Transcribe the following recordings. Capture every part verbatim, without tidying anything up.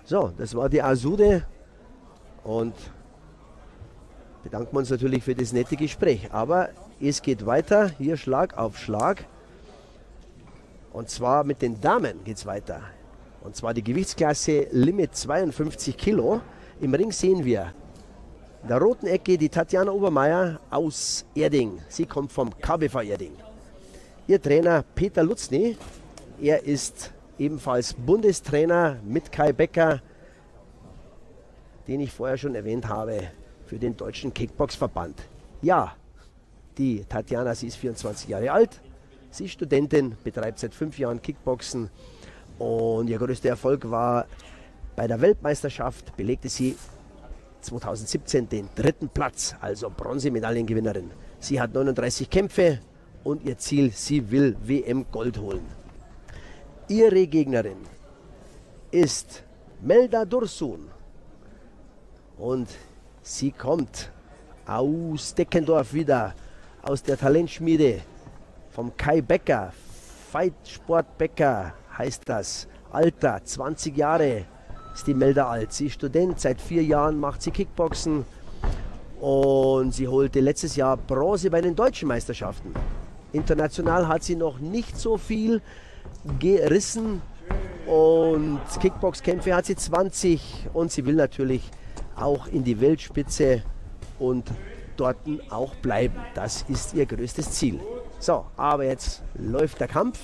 So, das war die Asude und bedanken wir uns natürlich für das nette Gespräch. Aber es geht weiter, hier Schlag auf Schlag. Und zwar mit den Damen geht es weiter. Und zwar die Gewichtsklasse Limit zweiundfünfzig Kilo. Im Ring sehen wir in der roten Ecke die Tatjana Obermeier aus Erding. Sie kommt vom K B V Erding. Ihr Trainer Peter Lutzny, er ist ebenfalls Bundestrainer mit Kai Becker, den ich vorher schon erwähnt habe, für den Deutschen Kickboxverband. Ja, die Tatjana, sie ist vierundzwanzig Jahre alt, sie ist Studentin, betreibt seit fünf Jahren Kickboxen und ihr größter Erfolg war bei der Weltmeisterschaft, belegte sie zweitausendsiebzehn den dritten Platz, also Bronzemedaillengewinnerin. Sie hat neununddreißig Kämpfe und ihr Ziel, sie will W M Gold holen. Ihre Gegnerin ist Melda Dursun und sie kommt aus Deckendorf wieder, aus der Talentschmiede vom Kai Becker, Fight Sport Becker heißt das. Alter, zwanzig Jahre ist die Melda alt. Sie ist Student, seit vier Jahren macht sie Kickboxen und sie holte letztes Jahr Bronze bei den deutschen Meisterschaften. International hat sie noch nicht so viel gerissen und Kickboxkämpfe hat sie zwanzig und sie will natürlich auch in die Weltspitze und dort auch bleiben. Das ist ihr größtes Ziel. So, aber jetzt läuft der Kampf.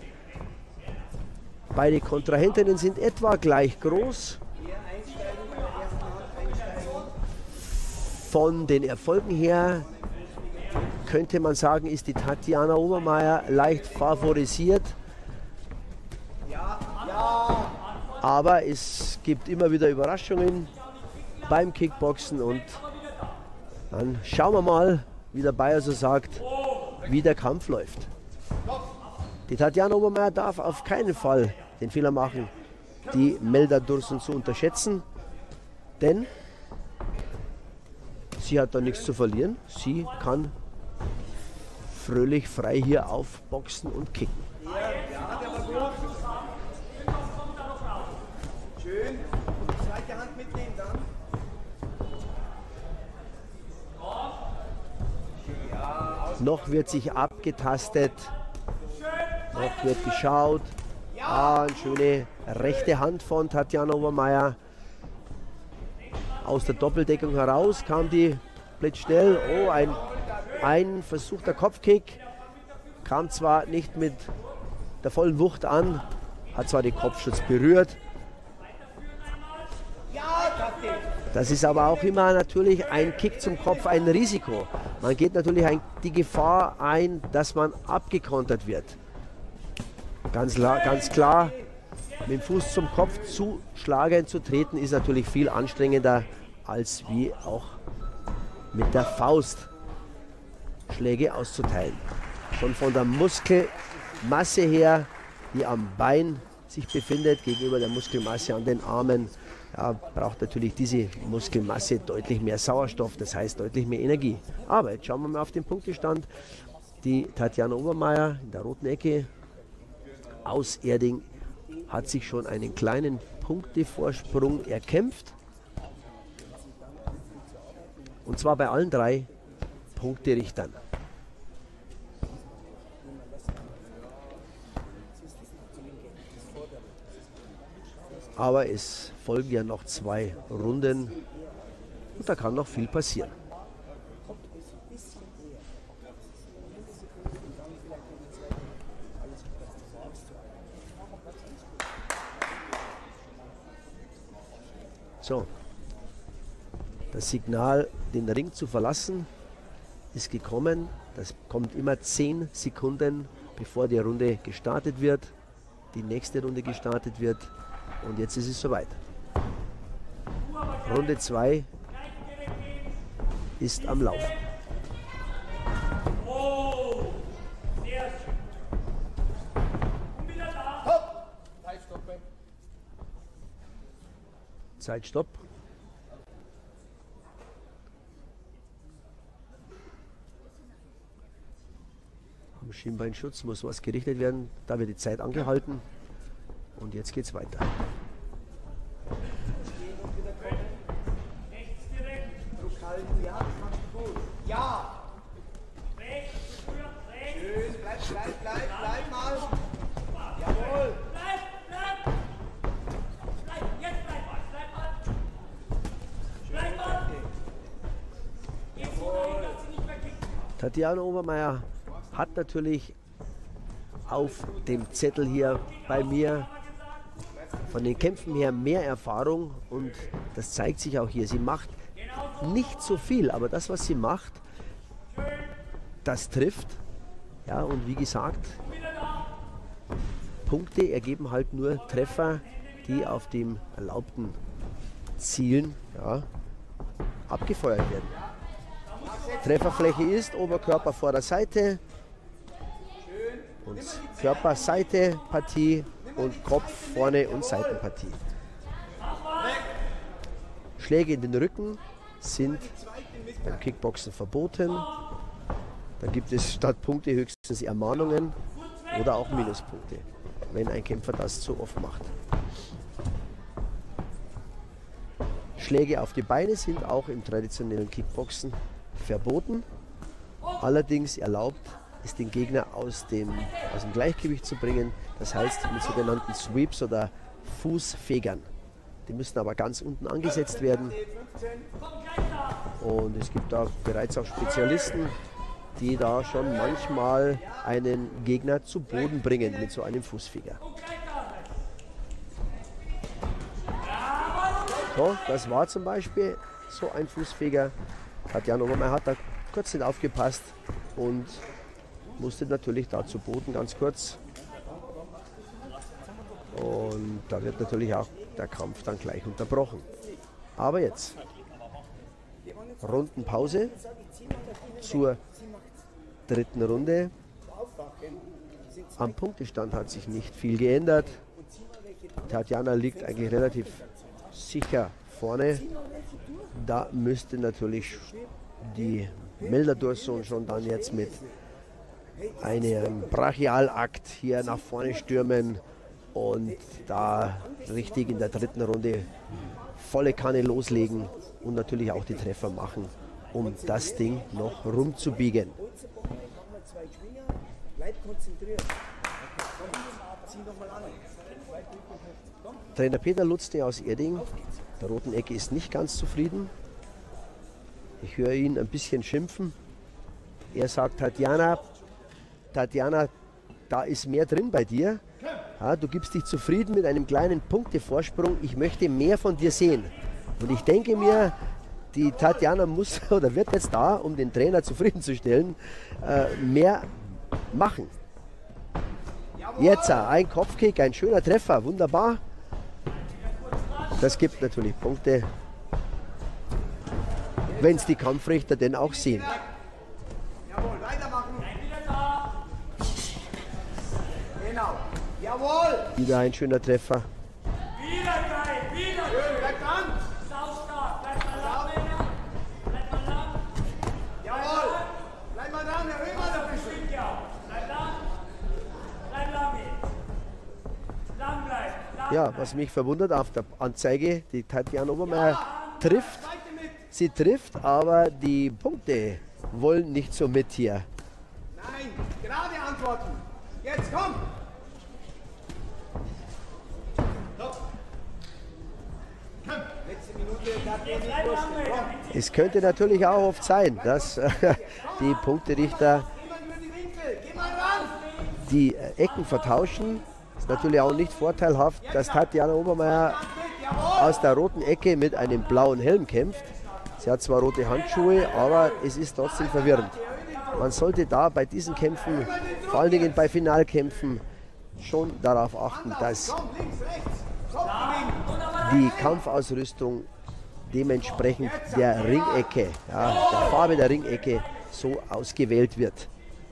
Beide Kontrahentinnen sind etwa gleich groß. Von den Erfolgen her könnte man sagen, ist die Tatjana Obermeier leicht favorisiert. Aber es gibt immer wieder Überraschungen beim Kickboxen und dann schauen wir mal, wie der Bayer so sagt, wie der Kampf läuft. Die Tatjana Obermeier darf auf keinen Fall den Fehler machen, die Melda Dursun zu unterschätzen, denn sie hat da nichts zu verlieren. Sie kann fröhlich frei hier aufboxen und kicken. Schön. Zweite Hand mitnehmen dann. Noch wird sich abgetastet. Noch wird geschaut. Ah, eine schöne rechte Hand von Tatjana Obermeier. Aus der Doppeldeckung heraus kam die blitzschnell. Oh, ein, ein versuchter Kopfkick. Kam zwar nicht mit der vollen Wucht an, hat zwar den Kopfschutz berührt. Das ist aber auch immer natürlich ein Kick zum Kopf, ein Risiko. Man geht natürlich ein, die Gefahr ein, dass man abgekontert wird. Ganz, ganz klar, mit dem Fuß zum Kopf zu schlagen, zu treten, ist natürlich viel anstrengender, als wie auch mit der Faust Schläge auszuteilen. Schon von der Muskelmasse her, die am Bein sich befindet, gegenüber der Muskelmasse an den Armen, ja, braucht natürlich diese Muskelmasse deutlich mehr Sauerstoff, das heißt deutlich mehr Energie. Aber jetzt schauen wir mal auf den Punktestand. Die Tatjana Obermeier in der roten Ecke aus Erding hat sich schon einen kleinen Punktevorsprung erkämpft. Und zwar bei allen drei Punkterichtern. Aber es folgen ja noch zwei Runden und da kann noch viel passieren. So, das Signal, den Ring zu verlassen, ist gekommen. Das kommt immer zehn Sekunden, bevor die Runde gestartet wird, die nächste Runde gestartet wird. Und jetzt ist es soweit. Runde zwei ist am Laufen. Zeitstopp. Am Schienbeinschutz muss was gerichtet werden. Da wird die Zeit angehalten. Und jetzt geht's weiter. halten. Ja, das machst du gut. Ja. Schön, bleib, bleib, bleib, bleib mal. Jawohl. Bleib, bleib. Bleib, jetzt bleib mal, bleib mal. Bleib mal. Jetzt sieht man, dass sie nicht mehr kicken. Tatjana Obermeier hat natürlich auf dem Zettel hier bei mir von den Kämpfen her mehr Erfahrung und das zeigt sich auch hier. Sie macht nicht so viel, aber das, was sie macht, das trifft. Ja, und wie gesagt, Punkte ergeben halt nur Treffer, die auf dem erlaubten Zielen ja, abgefeuert werden. Trefferfläche ist Oberkörper vor der Seite und Körperseite Partie und Kopf vorne und Seitenpartie. Schläge in den Rücken sind beim Kickboxen verboten. Da gibt es statt Punkte höchstens Ermahnungen oder auch Minuspunkte, wenn ein Kämpfer das zu oft macht. Schläge auf die Beine sind auch im traditionellen Kickboxen verboten. Allerdings erlaubt es den Gegner aus dem, aus dem Gleichgewicht zu bringen, das heißt mit sogenannten Sweeps oder Fußfegern. Die müssen aber ganz unten angesetzt werden und es gibt da bereits auch Spezialisten, die da schon manchmal einen Gegner zu Boden bringen mit so einem Fußfeger. So, das war zum Beispiel so ein Fußfeger. Tatjana Obermeier hat da kurz nicht aufgepasst und musste natürlich da zu Boden ganz kurz. Und da wird natürlich auch der Kampf dann gleich unterbrochen. Aber jetzt Rundenpause zur dritten Runde. Am Punktestand hat sich nicht viel geändert. Tatjana liegt eigentlich relativ sicher vorne. Da müsste natürlich die Melder-Dorson schon dann jetzt mit einem Brachialakt hier nach vorne stürmen und da richtig in der dritten Runde volle Kanne loslegen und natürlich auch die Treffer machen, um das Ding noch rumzubiegen. Trainer Peter Lutzny aus Erding, der roten Ecke, ist nicht ganz zufrieden. Ich höre ihn ein bisschen schimpfen. Er sagt, Tatjana, Tatjana, da ist mehr drin bei dir. Ja, du gibst dich zufrieden mit einem kleinen Punktevorsprung. Ich möchte mehr von dir sehen. Und ich denke mir, die Tatjana muss oder wird jetzt da, um den Trainer zufriedenzustellen, äh, mehr machen. Jetzt ein Kopfkick, ein schöner Treffer, wunderbar. Das gibt natürlich Punkte, wenn es die Kampfrichter denn auch sehen. Jawohl, weitermachen. Genau. Jawohl. Wieder ein schöner Treffer. Wieder geil, wieder Schön, bleib dran. saustark. Bleib mal lang, Männer. Bleib mal lang. Jawohl. Bleib mal dran, erhöh mal ein bisschen. Stimmt ja. Bleib lang. Bleib lang jetzt. Lang bleiben. Lang Ja, bleiben. was mich verwundert auf der Anzeige, die Tatjana Obermeier trifft, Zweite mit. sie trifft, aber die Punkte wollen nicht so mit hier. Nein, gerade antworten. Jetzt komm. Letzte Minute, da hat er nicht Bleib lang, Lust. Männer. Es könnte natürlich auch oft sein, dass äh, die Punkterichter Geh mal über die Winkel, geh mal ran. die äh, Ecken vertauschen. Ist natürlich auch nicht vorteilhaft, dass Tatjana Obermeier Jawohl. aus der roten Ecke mit einem blauen Helm kämpft. Sie hat zwar rote Handschuhe, aber es ist trotzdem verwirrend. Man sollte da bei diesen Kämpfen, vor allen Dingen bei Finalkämpfen, schon darauf achten, dass Komm, links, rechts. Kopf im die Kampfausrüstung dementsprechend der Ringecke, ja, der Farbe der Ringecke so ausgewählt wird.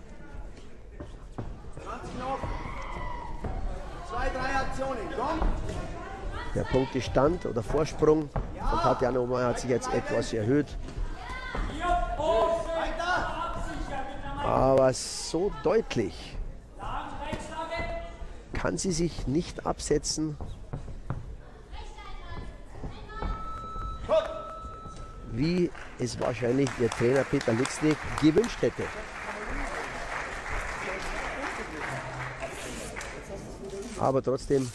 zwanzig noch. Zwei, drei Aktionen. Komm. Der Punktestand oder Vorsprung von Tatjana Obermeier hat sich jetzt etwas erhöht, Hier, hoch, schön. Weiter. Absichern mit einer aber so deutlich Lang, rechts, lang. kann sie sich nicht absetzen, Gut. wie es wahrscheinlich ihr Trainer Peter Lutzny gewünscht hätte. Aber trotzdem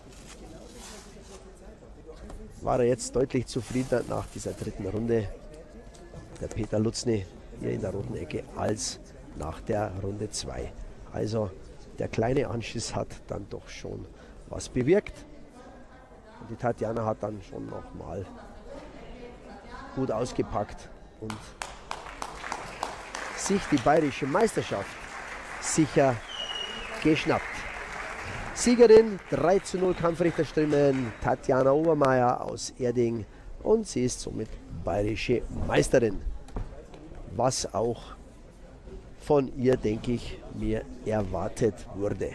war er jetzt deutlich zufriedener nach dieser dritten Runde, der Peter Lutzny hier in der roten Ecke, als nach der Runde zwei. Also der kleine Anschiss hat dann doch schon was bewirkt. Und die Tatjana hat dann schon nochmal gut ausgepackt und sich die bayerische Meisterschaft sicher geschnappt. Siegerin drei zu null Kampfrichterströmen Tatjana Obermeier aus Erding und sie ist somit bayerische Meisterin. Was auch von ihr, denke ich, mir erwartet wurde.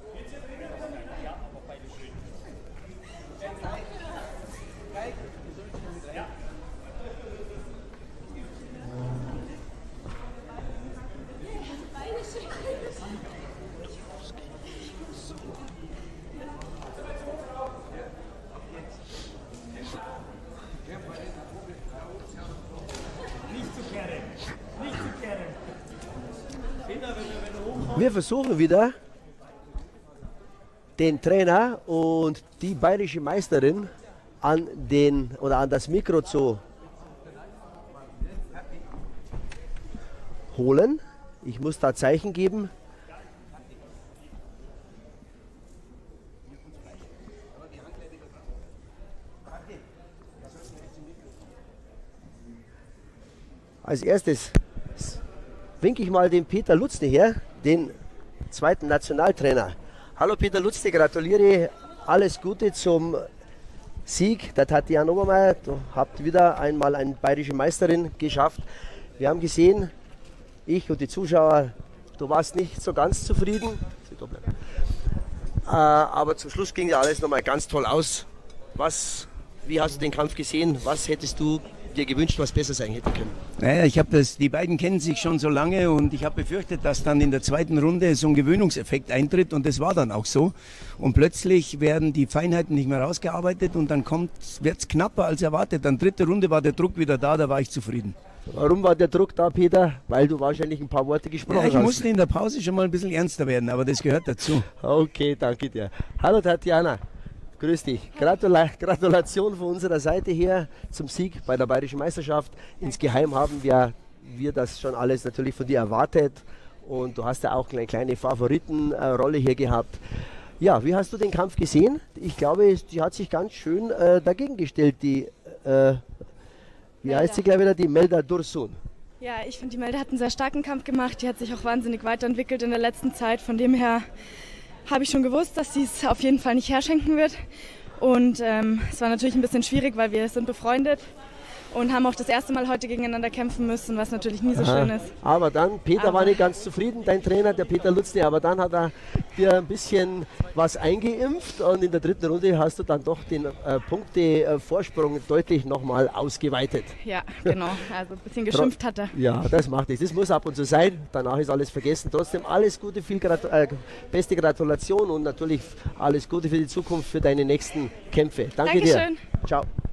Wir versuchen wieder, den Trainer und die bayerische Meisterin an, den, oder an das Mikro zu holen. Ich muss da Zeichen geben. Als erstes winke ich mal den Peter Lutzny her, den zweiten Nationaltrainer. Hallo Peter Lutzny, gratuliere, alles Gute zum Sieg der Tatjana Obermeier. Du habt wieder einmal eine bayerische Meisterin geschafft. Wir haben gesehen, ich und die Zuschauer, du warst nicht so ganz zufrieden. Äh, aber zum Schluss ging ja alles nochmal ganz toll aus. Was, wie hast du den Kampf gesehen? Was hättest du dir gewünscht, was besser sein hätte können? Naja, ich habe das, die beiden kennen sich schon so lange und ich habe befürchtet, dass dann in der zweiten Runde so ein Gewöhnungseffekt eintritt und das war dann auch so. Und plötzlich werden die Feinheiten nicht mehr rausgearbeitet und dann wird es knapper als erwartet. Dann dritte Runde war der Druck wieder da, da war ich zufrieden. Warum war der Druck da, Peter? Weil du wahrscheinlich ein paar Worte gesprochen Ja, ich hast. musste in der Pause schon mal ein bisschen ernster werden, aber das gehört dazu. Okay, danke dir. Hallo Tatjana. Grüß dich. Gratula Gratulation von unserer Seite hier zum Sieg bei der Bayerischen Meisterschaft. Insgeheim haben wir, wir das schon alles natürlich von dir erwartet und du hast ja auch eine kleine Favoritenrolle hier gehabt. Ja, wie hast du den Kampf gesehen? Ich glaube, die hat sich ganz schön äh, dagegen gestellt, die, äh, wie heißt sie gleich wieder, die Melda Dursun. Ja, ich finde, die Melda hat einen sehr starken Kampf gemacht. Die hat sich auch wahnsinnig weiterentwickelt in der letzten Zeit. Von dem her habe ich schon gewusst, dass sie es auf jeden Fall nicht herschenken wird. Und ähm, es war natürlich ein bisschen schwierig, weil wir sind befreundet und haben auch das erste Mal heute gegeneinander kämpfen müssen, was natürlich nie so Aha. schön ist. Aber dann, Peter Aber war nicht ganz zufrieden, dein Trainer, der Peter Lutzny, aber dann hat er dir ein bisschen was eingeimpft und in der dritten Runde hast du dann doch den äh, Punkte-Vorsprung deutlich nochmal ausgeweitet. Ja, genau. Also ein bisschen geschimpft hat er. Ja, das macht nichts. Das muss ab und zu sein. Danach ist alles vergessen. Trotzdem alles Gute, viel Gratu äh, beste Gratulation und natürlich alles Gute für die Zukunft, für deine nächsten Kämpfe. Danke Dankeschön. dir. Ciao.